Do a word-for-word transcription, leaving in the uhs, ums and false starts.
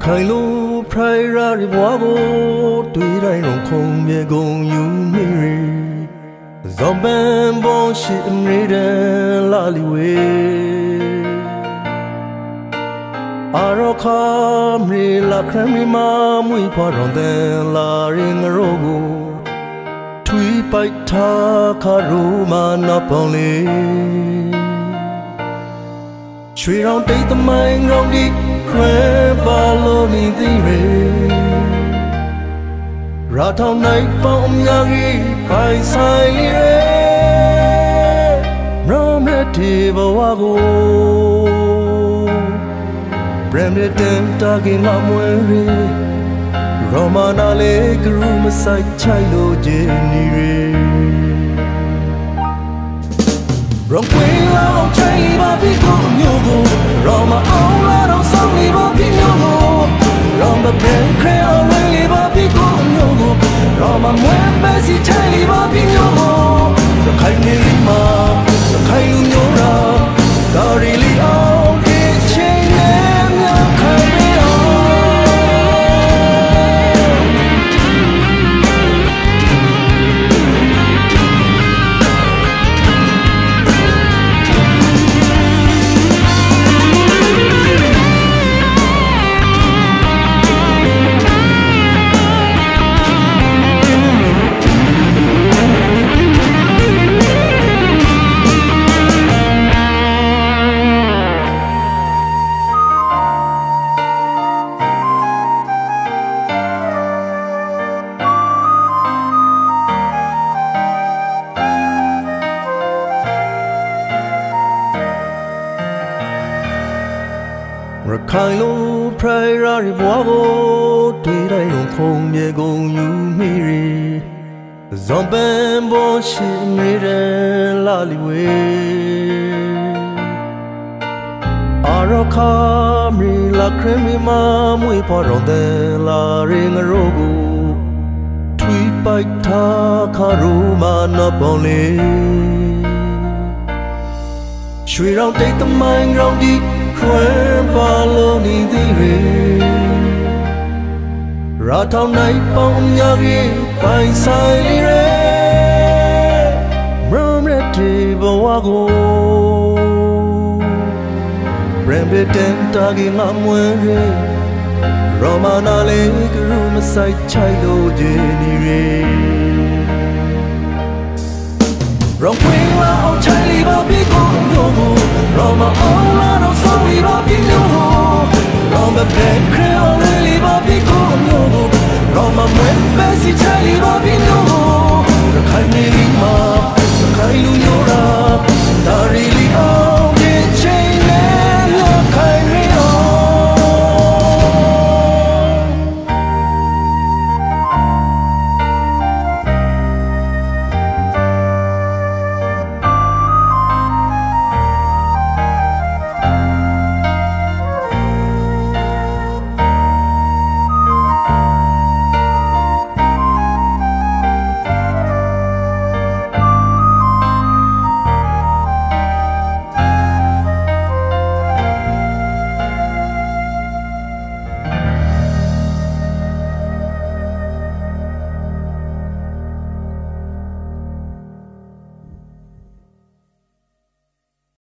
ခိုင်လို့ဖရိုင်ရာရီဘွားကိုတွေ့တိုင်းတော့ခုံမြေကုန်ယူမိရီဇော်ပန်ပေါ်ရှိအမြဲတမ်းလာလီဝေအာရောခါမရီလာခရမီမာမွေဖွာတော်တဲ့လာရင်ငရောကိုထွေးပိုက်ထားခါရိုမာနာပေါင်းလေရွှေရောင်တိတ်သမိုင်းရောင်ဒီခွဲပါလို့နေသေးရေရာထောင်နိုင်ပေါင်းအများကြီးပိုင်ဆိုင်လေရောမရတီဘဝကိုဗရမ်ရတန်တာကင်ငါမွေရီရောမနာလေးကရူမဆိုင်ချိုင်လို့ခြင်းနေရေရောကွေလာအောင်ချိုင်ပါပြီးကိုမျိုးကိုရောမအောင်လာတော့ဆောင်းလေးပါပြီးမျိုးကိုရောမဘယ်ခရအောင်လေးပါပြီးကိုမျိုးကိုရောမမွဲပဲစီချိုင်လေးပါပြီးမျိုးကိုရခိုင်နေမှာရခိုင်လူမျိုးရာဒါရီလီအောင်ဒီချင်းနဲ့များခိုင်နေအောင်ရခိုင်လို့ဖရိုင်ရာရီဘွားကိုတွေ့တိုင်းတော့ခုံမြေကုန်ယူမိရီဇော်ပန်ပေါ်ရှိနေတယ်လာလီဝေအာရောခါမီလာခရမီမာမွေဖွာတော်တဲ့လာရင်ငရောကိုထွေးပိုက်ထားခါရိုမာနာပေါင်းလေရွှေရောင်တိတ်သမိုင်းရောင်ဒီခွဲပါလို့နေသေးရေရာထောင်နိုင်ပေါင်းအများကြီးပိုင်ဆိုင်လေမရမရတီဘဝကိုဗရမ်ရတန်တာကင်ငါမွေရီရောမနာလေးကရူမဆိုင်ချိုင်လို့ခြင်းနေရေရောကွေလာအောင်ချိုင်လေးပါပြီးကိုမျိုးကိုရောမအောင်လာတော့ဆောင်းလေးပါပြီးမျိုးကိုရောမဘယ်ခရအောင်လေးပါပြီးကိုမျိုးကိုရောမမွဲပဲစီချိုင်လေးပါပြီး